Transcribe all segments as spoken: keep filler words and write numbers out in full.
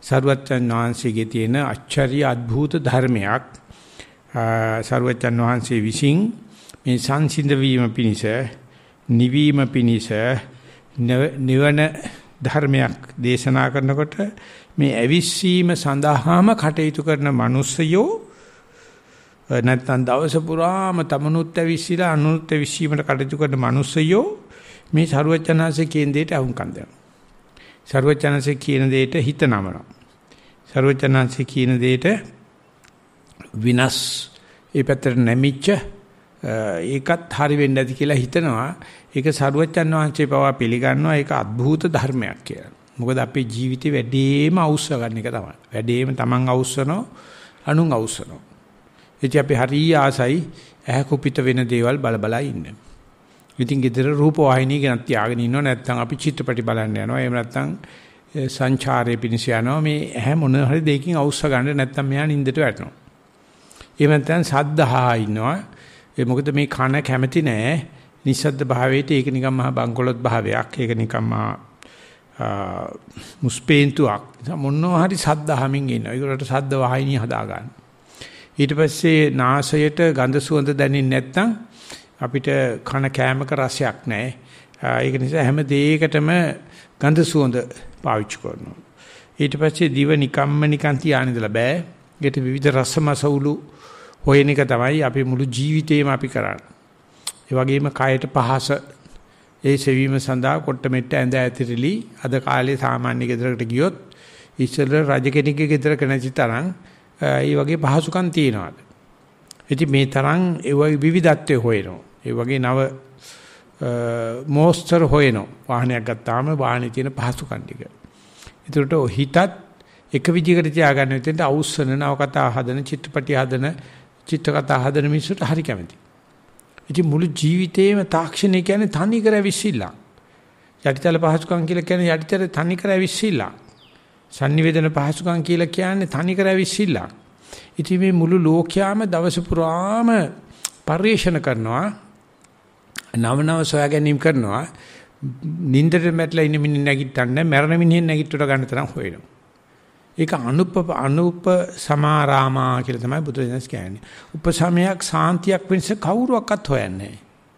සර්වජ්ජන් වහන්සේගේ තියෙන ආශ්චර්ය අద్భుත ධර්මයක්. සර්වජ්ජන් වහන්සේ විසින් මේ සංසිඳ වීම පිණිස, නිවීම පිණිස නිවන ධර්මයක් දේශනා කරනකොට මේ ඇවිස්සීම සඳහාම කටයුතු කරන මිනිස්සයෝ නැත්නම් දවස පුරාම තමනුත් ඇවිස්සීලා අනුනුත් ඇවිස්සීමට කටයුතු කරන මිනිස්සයෝ මේ සර්වජ්ජනහන්සේ කියන දෙයට අහුම්කම් දෙනවා. සර්වජ්ජනහන්සේ කියන දෙයට හිත නමනවා. සර්වජ්ජනහන්සේ කියන දෙයට විනාශ ඒ පැත්තට නැමිච්ච ඒකත් හරි වෙන්නේ නැති කියලා හිතනවා. ඒක සර්වජ්ජන් වහන්සේ පවා පිළිගන්නවා. ඒක අద్භූත ධර්මයක් කියලා. මොකද අපේ ජීවිතේ වැඩිම අවශ්‍ය ගන්න එක තමයි. වැඩිම තමන් අවශ්‍යනෝ අනුන් අවශ්‍යනෝ. ඉතින් අපි හරිය ආසයි ඇහ කුපිත වෙන දේවල් බල බල ඉන්න. ඉතින් ගෙදර රූප වාහිනිය ගෙනත් තියාගෙන ඉන්නව නැත්නම් අපි චිත්‍රපටි බලන්න යනවා. එහෙම නැත්නම් සංචාරයේ පිණිස යනවා. මේ ඇහැ මොන හරි දෙයකින් අවශ්‍ය ගන්න නැත්නම් මෙයා නින්දට වැටෙනවා. එහෙම නැත්නම් සද්දහා ඉන්නවා. ඒ මොකද මේ කන කැමති නෑ නිස්සද්ද භාවයට. ඒක නිකන් මහා බංකොලොත් භාවයක්. ඒක නිකන් මහා මුස්පේන්තුවක්. මොනවා හරි සද්දහමින් ඉන්නවා. ඒකට සද්ද වාහිනිය හදා ගන්න. ඊට පස්සේ නාසයට ගඳ සුවඳ දැනෙන්නේ නැත්නම් අපිට කන කෑමක රසයක් නැහැ. ඒක නිසා හැම දෙයකටම ගඳ සුවඳ පාවිච්චි කරනවා. ඊට පස්සේ දිව නිකම්ම නිකන් තියාගෙන ඉඳලා බෑ. ඒකට විවිධ රසමසවුලු හොයන එක තමයි අපි මුළු ජීවිතේම අපි කරන්නේ. ඒ වගේම කයට පහස ඒ සෙවීම සඳහා කොට මෙට්ට ඇඳ ඇතිරිලි අද කාලේ සාමාන්‍ය ගෙදරකට ගියොත් ඉස්සෙල්ල රජ කෙනෙක්ගේ ගෙදරක නැති තරම් ඒ වගේ පහසුකම් තියෙනවා. ඉතින් මේ තරම් ඒ වගේ විවිධත්වය හොයනවා. ඒ වගේ නව මොස්තර හොයනවා. වාහනයක් ගත්තාම වාහනේ තියෙන පහසුකම් ටික. ඒතරට හිතත් එක විදිහකට තියාගන්න විදිහට අවුස්සන නව කතා හදන චිත්‍රපටි හදන චිත්‍ර කතා හදන මිනිස්සුන්ට හරි කැමති. ඉතින් මුළු ජීවිතේම තාක්ෂණය කියන්නේ තනි කර ඇවිස්සිලා. යටිතල පහසුකම් කියලා කියන්නේ යටිතල තනි කර ඇවිස්සිලා. sannivedana පහසුකම් කියලා කියන්නේ තනි කර ඇවිස්සිලා. ඉතින් මේ මුළු ලෝකයාම දවස පුරාම පරිශන කරනවා. නව නව සොයා ගැනීම කරනවා. නින්දට මැట్లా ඉන්න මිනිහ නැගිට්ටන්නේ මරණ මිනිහෙන් නැගිට්ටට ගන්න තරම් හොයනවා. ඒක අනුප අනුප සමාරාමා කියලා තමයි බුදුදහම කියන්නේ. උපසමයක් සාන්තියක් වෙනස කවුරුවක්වත් හොයන්නේ නැහැ.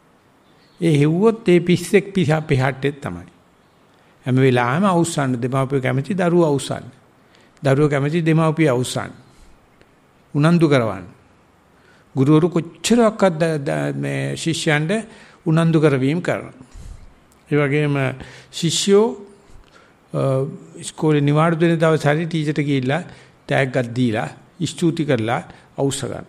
ඒ හෙව්වොත් ඒ පිස්සෙක් පිසා පිටට තමයි. හැම වෙලාවෙම අවුස්සන්න දෙමාපිය කැමති දරුවෝ අවුස්සන්න. දරුවෝ කැමති දෙමාපිය අවුස්සන්න. උනන්දු කරවන්න. ගුරුවරු කොච්චරක්වත් මේ ශිෂ්‍යයන්ට උනන්දු කරවීම කරනවා. ඒ වගේම ශිෂ්‍යෝ ඉස්කෝලේ නිවාඩු දෙන දවස් හරි ටීචර්ට ගිහිල්ලා ටැග් එකක් දීලා ස්තුති කරලා අවශ්‍ය ගන්න.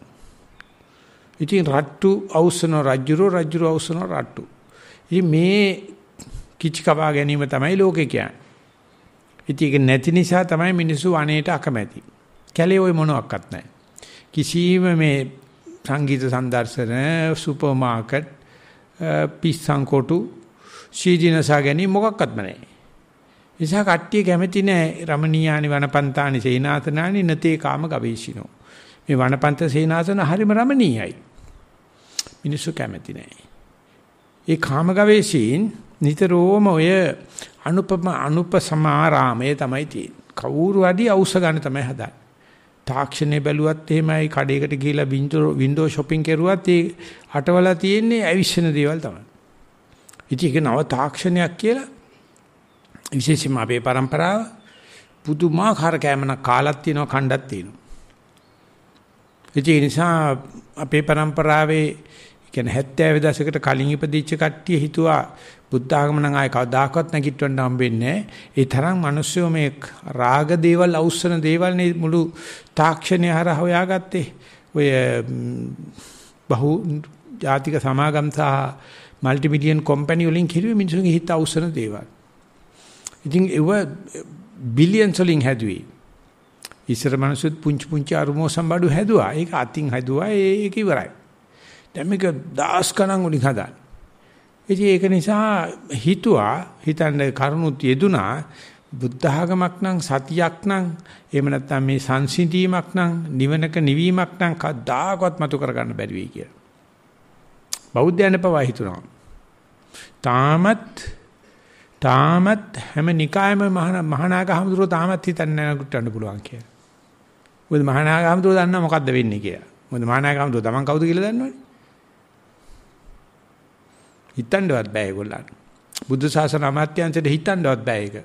ඉතින් රට්ටු අවශ්‍යන රජුරෝ රජුරෝ අවශ්‍යන රට්ටු. ඉතින් මේ කිචි කපා ගැනීම තමයි ලෝකේ කියන්නේ. ඉතින් ඒක නැති නිසා තමයි මිනිස්සු වනයේට අකමැති. කැලේ ওই මොනවත් නැහැ. කිසිම මේ සංගීත සම්දර්ශන සුපර් මාකට් පිස්සන් කොටු සීජිනසා ගැනීම මොකක්වත්ම නැහැ. නිසා කට්ටිය කැමති නැහැ රමණීයානි වනපන්තානි සේනාසනානි නතේ කාම ගවේෂිනෝ. මේ වනපන්ත සේනාසන හරිම රමණීයයි. මිනිස්සු කැමති නැහැ. ඒ කාම ගවේෂීන් නිතරම ඔය අනුපම අනුපසමාරාමයේ තමයි තියෙන්නේ. කවුරු හරි අවශ්‍ය ගන්න තමයි හදන්නේ. තාක්ෂණය බැලුවත් එහෙමයි කඩේකට ගිහිලා වින්ඩෝ shopping කරුවත් ඒ අටවලා තියෙන්නේ ඇවිස්සෙන දේවල් තමයි. ඉතින් ඒක නව තාක්ෂණයක් කියලා විශේෂයෙන්ම අපේ પરම්පරාව පුදුමාකාර කැමනක් කාලක් තියෙනවා කණ්ඩක් තියෙනවා. ඒ නිසා අපේ પરම්පරාවේ කියන්නේ හැත්තෑ දශකයට කලින් ඉපදිච්ච කට්ටිය හිතුවා බුද්ධ ආගම නම් ආයේ කවදාකවත් නැගිටවන්න හම්බෙන්නේ නැහැ. ඒ තරම් මිනිස්සු මේ රාග දේවල් අවශ්‍යන දේවල් නේ මුළු තාක්ෂණය හරහා හොයාගත්තේ. ඔය බහු ජාතික සමාගම් සහ মালටි මිලියන් කම්පැනි වලින් කිරුවේ මිනිස්සුන්ගේ හිත අවශ්‍යන දේවල්. ඉතින් ඒව බිලියන්ස් වලින් හැදුවේ. ඉස්සර මිනිස්සුත් පුංචි පුංචි අරුමෝ සම්බඩු හැදුවා. ඒක අතින් හැදුවා. ඒක ඉවරයි. දැන් මේක දහස් ගණන් වලින් හදාන. ඉතින් ඒක නිසා හිතුවා හිතන්නේ කරුණුත් යෙදුනා බුද්ධ ආගමක් නම් සතියක් නම් එහෙම නැත්නම් මේ සංසිඳීමක් නම් නිවනක නිවීමක් නම් කවදාකවත් මතු කරගන්න බැරි වෙයි කියලා. බෞද්ධයන් පවා හිතුණා. තාමත් තාමත් හැම නිකායම මහානාගහමතුරු තාමත් හිතන්නේ නැහැ කුට්ටන්න පුළුවන් කියලා. මොකද මහානාගහමතුරු දන්නා මොකද්ද වෙන්නේ කියලා. මොකද මහානාගහමතුරු තමන් කවුද කියලා දන්නවනේ. හිතන්නවත් බෑ ඒගොල්ලන්ට. බුද්ධ ශාසන අමාත්‍යාංශයට හිතන්නවත් බෑ ඒක.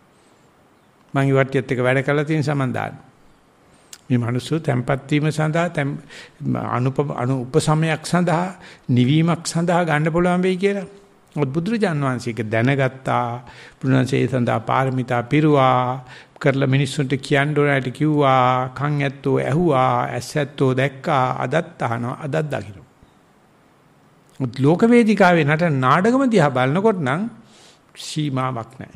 මම ඉවට්ටියත් එක වැඩ කරලා තියෙන සමන් දාන්න. මේ මිනිස්සු tempat වීම සඳහා අනුප අනු උපසමයක් සඳහා නිවීමක් සඳහා ගන්න පුළුවන් වෙයි කියලා. මොකද බුදුරජාන් වහන්සේක දැනගත්තා පුණ්‍යසේ සඳහා පාරමිතා පිරුවා කරලා මිනිස්සුන්ට කියන්න ඕනෑට කිව්වා කන් ඇත්තෝ ඇහුවා ඇස් ඇත්තෝ දැක්කා අදත් අහනවා අදත් දකින්න. මුත් ලෝක වේදිකාවේ නට නාටකම දිහා බලනකොට නම් සීමාවක් නැහැ.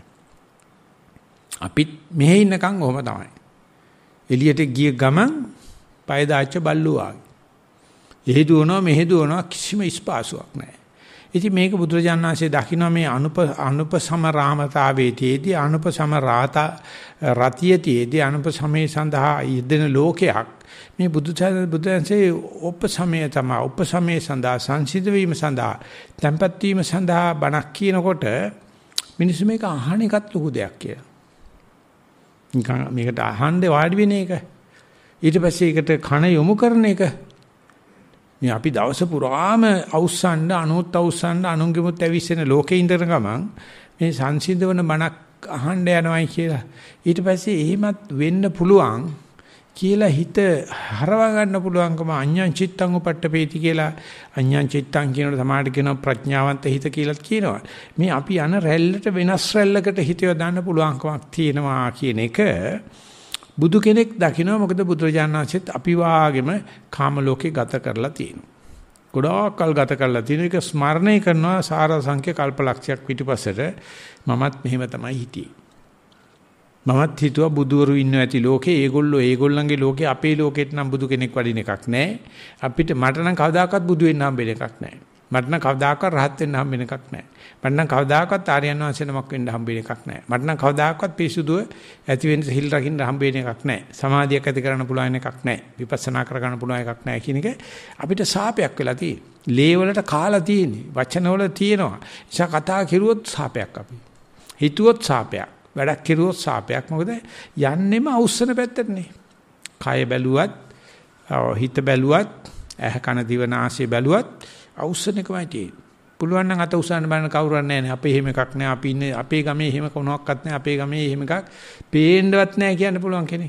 අපිත් මෙහෙ ඉන්නකම් ඔහම තමයි. එළියට ගිය ගමන් පය දාච්ච බල්ලෝ ආගේ. එහෙ දුවනවා මෙහෙ දුවනවා කිසිම ස්පාසුවක් නැහැ. ඉතින් මේක බුදුරජාණන් වහන්සේ දකින්න මේ අනුප අනුපසම රාමතාවේතියේදී අනුපසම රාත රතියතියේදී අනුපසමේ සඳහා යෙදෙන ලෝකයක් මේ බුදුචාර බුදුන්සේ උපසමය තමයි උපසමේ සඳහා සංසිද්ධ වීම සඳහා tempat වීම සඳහා බණක් කියනකොට මිනිස්සු මේක අහන එකත් ලොකු දෙයක් කියලා. නිකන් මේකට අහන්නේ වාඩි වෙන එක. ඊට පස්සේ ඒකට කන යොමු කරන එක. මේ අපි දවස පුරාම අවුස්සන්න අනුත් අවුස්සන්න අනුන්ගෙමුත් ඇවිස්සෙන ලෝකේ ඉඳන ගමන් මේ සංසිඳවන බණක් අහන්න යනවායි කියලා. ඊට පස්සේ එහෙමත් වෙන්න පුළුවන් කියලා හිත හරවා ගන්න පුළුවන්කම අඤ්ඤං චිත්තං උපට්ඨපේති කියලා අඤ්ඤං චිත්තං කියනකොට සමාඩ කියනවා ප්‍රඥාවන්ත හිත කියලාත් කියනවා. මේ අපි යන රැල්ලට වෙනස් රැල්ලකට හිත යොදන්න පුළුවන්කමක් තියෙනවා කියන එක බුදු කෙනෙක් දකිනවා. මොකද බුදුරජාණන් වහන්සේත් අපි වාගේම කාම ලෝකේ ගත කරලා තියෙනවා. ගොඩාක් කල් ගත කරලා තියෙන එක ස්මරණය කරනවා සාර සංඛ්‍ය කල්පලක්ෂයක් පිටිපස්සට මමත් මෙහෙම තමයි හිටියේ. මමත් හිතුවා බුදුවරු ඉන්න ඇති ලෝකේ ඒගොල්ලෝ ඒගොල්ලන්ගේ ලෝකේ අපේ ලෝකෙට නම් බුදු කෙනෙක් වඩින එකක් නැහැ. අපිට මට නම් කවදාකවත් බුදු වෙන්න හම්බෙන එකක් නැහැ. මට නම් කවදාකවත් රහත් වෙන්න හම්බෙන එකක් නැහැ. මට නම් කවදාකවත් ආර්යයන් වහන්සේ නමක් වෙන්න හම්බෙන එකක් නැහැ. මට නම් කවදාකවත් පිසුදුව ඇති වෙන්න හිල් රකින්න හම්බෙන එකක් නැහැ. සමාධියක් ඇති කරන්න පුළුවන් එකක් නැහැ. විපස්සනා කරගන්න පුළුවන් එකක් නැහැ කියන එක අපිට සාපයක් වෙලා තියෙන්නේ. ලේ වලට කාලා තියෙන්නේ. වචන වල තියෙනවා. නිසා කතා කෙරුවොත් සාපයක් අපි. හිතුවොත් සාපයක්. වැඩක් කෙරුවොත් සාපයක්. මොකද යන්නෙම අවුස්සන පැත්තටනේ. කය බැලුවත්, හිත බැලුවත්, ඇහ කන දිව නාසය බැලුවත් අවුස්සන එකමයි තියෙන්නේ. පුළුවන් නම් අත උස්සන්න බලන්න කවුරුවත් නැහැ නේ. අපේ එහෙම එකක් නැහැ. අපි ඉන්නේ අපේ ගමේ එහෙම කොනක්වත් නැහැ. අපේ ගමේ එහෙම එකක් පේන්නවත් නැහැ කියන්න පුළුවන් කෙනෙක්.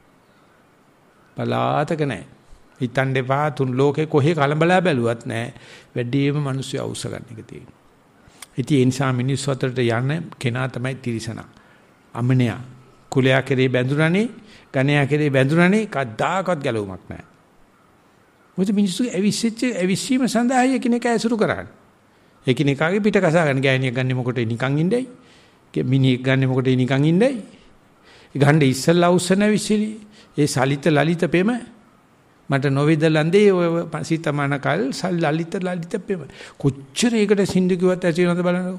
බලාතක නැහැ. හිතන්න එපා තුන් ලෝකේ කොහේ කලබලා බැලුවත් නැහැ. වැඩිම මිනිස්සු අවුස්ස ගන්න එක තියෙනවා. ඉතින් ඒ නිසා මිනිස්සු අතරට යන කෙනා තමයි තිරිසනා. අමනයා කුලයා කෙරේ බැඳුනනේ, ගණයා කෙරේ බැඳුනනේ කද්දාකවත් ගැලවුමක් නැහැ. මොකද මිනිස්සු ඇවිස්සෙච්ච ඇවිස්සීම සඳහා එකිනෙක ඇසුරු කරන්නේ. එකිනෙකාගේ පිට කසා ගන්න ගෑණියක් ගන්න මොකටද නිකන් ඉඳයි? මිනිහෙක් ගන්න මොකටද නිකන් ඉඳයි? ගහන්න ඉස්සල්ලා උස්සන විශ්ලි. ඒ සලිත ලලිත පෙම මට නොවේද ලන්දේ ඔය සිතමන කල් සල් ලලිත ලලිත පෙම. කොච්චර ඒකට සින්දු කිව්වත් ඇති වෙනවද බලන්නකො.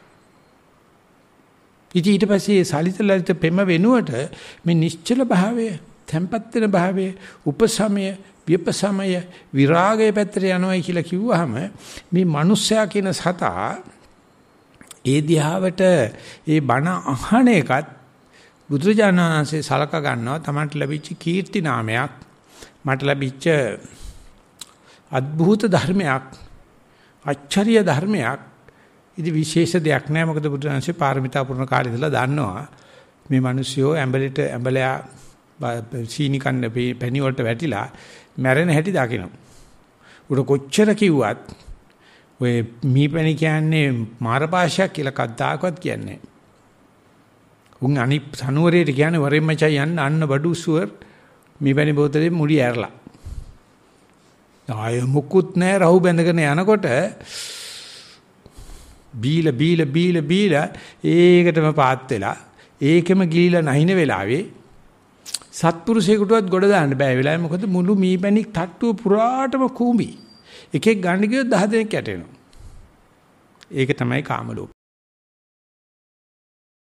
ඉතින් ඊට පස්සේ සලිත ලලිත පෙම වෙනුවට මේ නිශ්චල භාවය, tempat වෙන භාවය, උපසමය, විපසමය, විරාගය පැත්තට යනවායි කියලා කිව්වහම මේ මිනිස්සයා කියන සතා ඒ දිහාවට ඒ බණ අහන එකත් බුදුරජාණන් වහන්සේ සලක ගන්නවා. Tamanට ලැබිච්ච කීර්ති නාමයක්, මට ලැබිච්ච අద్භූත ධර්මයක්, ආචාර්ය ධර්මයක්. ඉතින් විශේෂ දෙයක් නෑ. මොකද බුදුරජාණන්සේ පාරමිතා පුරන කාලේ ඉඳලා දන්නවා මේ මිනිස්සුયો ඇඹලෙට ඇඹලයා සීනි කන්න පැණි වලට වැටිලා මැරෙන හැටි දකින්න. උඩ කොච්චර කිව්වත් ඔය මීපැණි කියන්නේ මාරපාශයක් කියලා කද්දාකවත් කියන්නේ. උන් අනිත් සනුවරේට කියන්නේ වරෙන් මචං යන්න අන්න බඩු සුවර් මීපැණි බෝතලේ මුඩි ඇරලා. ආය මුකුත් නැහැ රහු බැඳගෙන යනකොට බීල බීල බීල බීල ඒකටම පාත් වෙලා ඒකෙම ගිලිලා නැහින වෙලාවේ සත්පුරුෂයෙකුටවත් ගොඩ දාන්න බෑ වෙලාවේ. මොකද මුළු මීපැණි තට්ටුව පුරාටම කූඹි. එකෙක් ගන්න ගියොත් දහ දෙනෙක් යටෙනවා. ඒක තමයි කාම ලෝකය.